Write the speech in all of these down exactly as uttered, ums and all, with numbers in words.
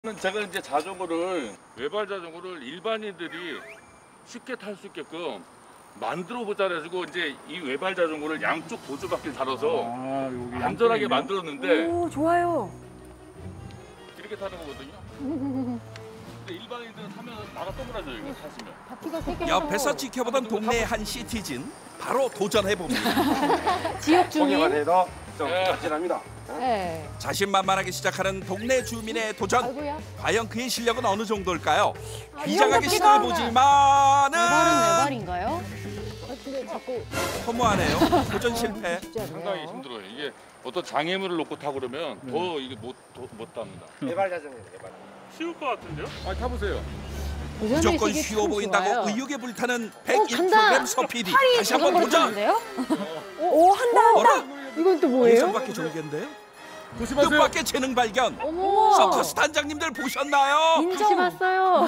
제가 이제 자전거를 외발 자전거를 일반인들이 쉽게 탈 수 있게끔 만들어 보자 해가지고 이제 이 외발 자전거를 양쪽 보조바퀴를 달아서 아, 여기 안전하게 양쪽이네요. 만들었는데 오, 좋아요. 이렇게 타는 거거든요. 근데 일반인들은 타면 나가 동그라져요. 이거 타시면. 바퀴가 세 개. 옆에서 지켜보던 동네의 한 시티즌 바로 도전해봅니다. 지역 주민. 해도 좀 네. 확실합니다. 네. 자신만만하게 시작하는 동네 주민의 도전. 아이고야. 과연 그의 실력은 어느 정도일까요? 아, 비장하게 이런 거 시도해보지만은 외발은 외발인가요? 아, 근데 자꾸 허무하네요. 도전 실패. 쉽지 않네요. 상당히 힘들어요. 이게 어떤 장애물을 놓고 타고 그러면 더 이게 못, 더, 못 탑니다. 개발 자전거예요, 개발. 쉬울 것 같은데요? 아, 타보세요. 무조건 쉬워 보인다고 의욕에 불타는 백일 프로그램 서피디. 다시 한번 도전! 오, 한다, 어라? 한다. 이건 또 뭐예요? 예상밖의 전개인데요? 조심하세요. 뜻밖의 재능 발견. 어머. 서커스 단장님들 보셨나요? 다시 봤어요.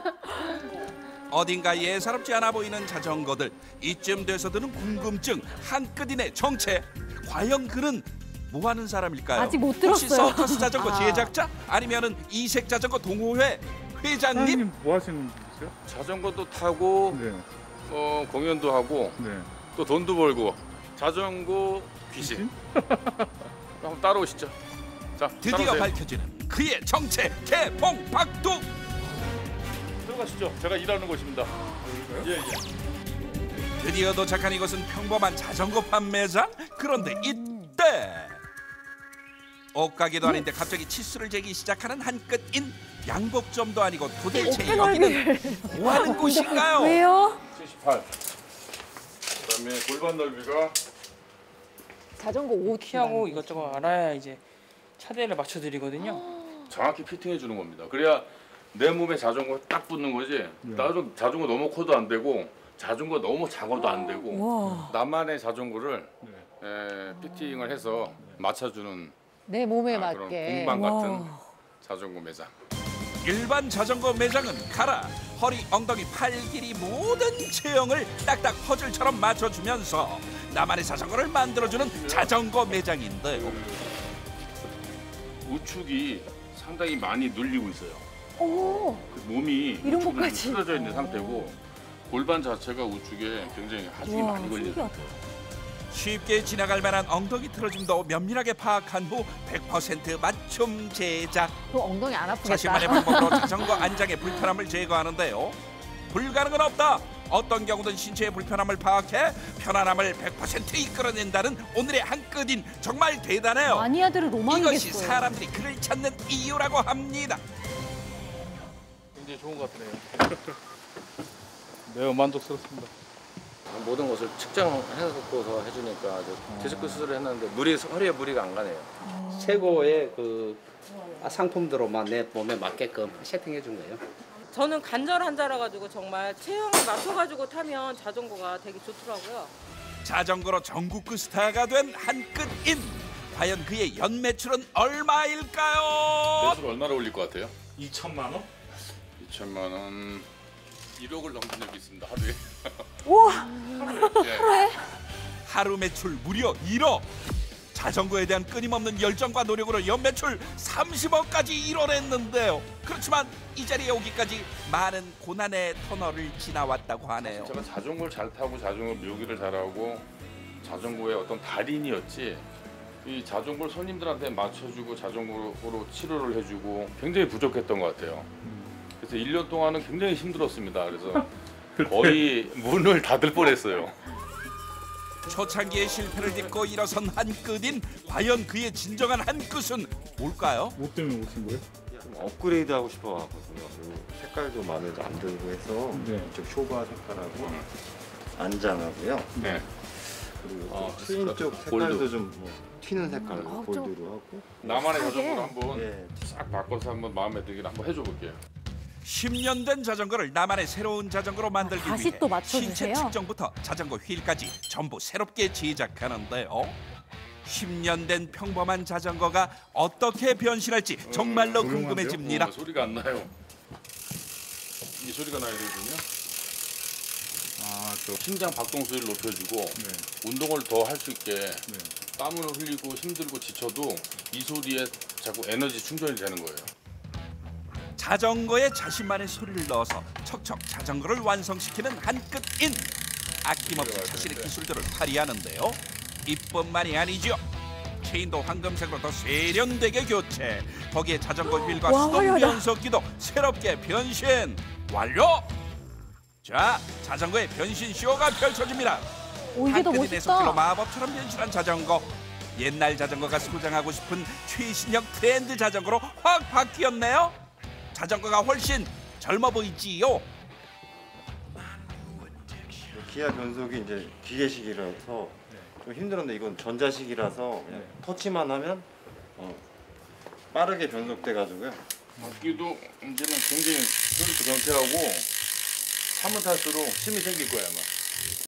어딘가 예사롭지 않아 보이는 자전거들. 이쯤 돼서 드는 궁금증. 한끗인의 정체. 과연 그는 뭐 하는 사람일까요? 아직 못 혹시 들었어요. 서커스 자전거 아. 제작자? 아니면은 이색 자전거 동호회 회장님? 사장님 뭐 하시는 분이세요? 자전거도 타고 네, 어, 공연도 하고 네. 또 돈도 벌고 자전거 귀신. 한번 따라오시죠. 자, 드디어 따라오세요. 밝혀지는 그의 정체 개봉박두. 들어가시죠. 제가 일하는 곳입니다. 예, 예. 드디어 도착한 이곳은 평범한 자전거 판매장. 그런데 이때 옷가게도 아닌데 갑자기 치수를 재기 시작하는 한끗인. 양복점도 아니고 도대체 여기는 뭐 하는 곳인가요? 왜요? 칠십팔. 그다음에 골반 넓이가 자전거 옷 키하고 이것저것 알아야 이제 차대를 맞춰드리거든요. 정확히 피팅해 주는 겁니다. 그래야 내 몸에 자전거 딱 붙는 거지. 나도 자전거 너무 커도 안 되고 자전거 너무 작아도 안 되고 와. 나만의 자전거를 에, 피팅을 해서 맞춰주는 내 몸에 아, 그런 맞게. 공방 같은 와. 자전거 매장. 일반 자전거 매장은 가라. 허리, 엉덩이, 팔 길이 모든 체형을 딱딱 퍼즐처럼 맞춰주면서 나만의 자전거를 만들어주는 자전거 매장인데요. 우측이 상당히 많이 눌리고 있어요. 오. 그 몸이 이런 우측으로 것까지. 틀어져 있는 상태고 골반 자체가 우측에 굉장히 하중이 와, 많이 걸려 있어요. 신기하다. 쉽게 지나갈 만한 엉덩이 틀어짐도 면밀하게 파악한 후 백 퍼센트 맞춤 제작. 그 엉덩이 안 아프겠다. 자신만의 방법으로 자전거 안장의 불편함을 제거하는데요. 불가능은 없다. 어떤 경우든 신체의 불편함을 파악해 편안함을 백 퍼센트 이끌어낸다는 오늘의 한끗인. 정말 대단해요. 마니아들은 이것이 로망이겠어요. 사람들이 그를 찾는 이유라고 합니다. 굉장히 좋은 것 같네요. 매우 만족스럽습니다. 모든 것을 측정해서 해주니까 아주 디스크 수술을 했는데 무리 허리에 무리가 안 가네요. 최고의 그 상품들로만 내 몸에 맞게끔 세팅해 준 거예요. 저는 간절한 자라 가지고 정말 체형을 맞춰가지고 타면 자전거가 되게 좋더라고요. 자전거로 전국구 스타가 된 한끗인. 과연 그의 연매출은 얼마일까요? 매출 얼마나 올릴 것 같아요? 이천만 원? 이천만 원, 일억을 넘긴 적이 있습니다. 하루에. 우와. 예. 하루 매출 무려 일억. 자전거에 대한 끊임없는 열정과 노력으로 연매출 삼십억까지 이뤄냈는데요. 그렇지만 이 자리에 오기까지 많은 고난의 터널을 지나왔다고 하네요. 제가 자전거를 잘 타고 자전거 묘기를 잘하고 자전거의 어떤 달인이었지, 이 자전거를 손님들한테 맞춰주고 자전거로 치료를 해주고 굉장히 부족했던 것 같아요. 그래서 일 년 동안은 굉장히 힘들었습니다. 그래서 거의 문을 닫을 뻔했어요. 초창기의 실패를 딛고 일어선 한끗인. 과연 그의 진정한 한끗은 뭘까요? 뭐 때문에 오신 거예요? 좀 업그레이드 하고 싶어 하거든요. 그리고 색깔도 마음에 안 들고 해서 네. 이쪽 쇼바 색깔하고 안장하고요. 네. 그리고 어, 트윈 쪽 골드. 색깔도 좀 뭐 튀는 색깔 아, 좀- 골드로 하고. 나만의 하게. 자전거를 한번 예. 싹 바꿔서 한번 마음에 들게 한번 해줘 볼게요. 십 년 된 자전거를 나만의 새로운 자전거로 만들기 다시 위해 또 맞춰주세요? 신체 측정부터 자전거 휠까지 전부 새롭게 제작하는데요. 십 년 된 평범한 자전거가 어떻게 변신할지 정말로 조용한데요? 궁금해집니다. 어, 소리가 안 나요. 이 소리가 나야 되거든요. 아, 저 심장 박동수를 높여주고 네. 운동을 더 할 수 있게 네. 땀을 흘리고 힘들고 지쳐도 이 소리에 자꾸 에너지 충전이 되는 거예요. 자전거에 자신만의 소리를 넣어서 척척 자전거를 완성시키는 한끗인. 아낌없이 자신의 기술들을 발휘하는데요. 이뿐만이 아니죠. 체인도 황금색으로 더 세련되게 교체. 거기에 자전거 휠과 와, 수동 화려하다. 변속기도 새롭게 변신 완료. 자, 자전거의 변신 쇼가 펼쳐집니다. 오, 이게 더 한끗인의 속기로 멋있다. 마법처럼 변신한 자전거. 옛날 자전거가 소장하고 싶은 최신형 트렌드 자전거로 확 바뀌었네요. 자전거가 훨씬 젊어 보이지요. 기아 변속이 이제 기계식이라서 좀 힘들었는데 이건 전자식이라서 그냥 터치만 하면 어, 빠르게 변속돼 가지고요. 바퀴도 이제는 굉장히 스무스 경쾌하고 타면 탈수록 힘이 생길 거야 아마.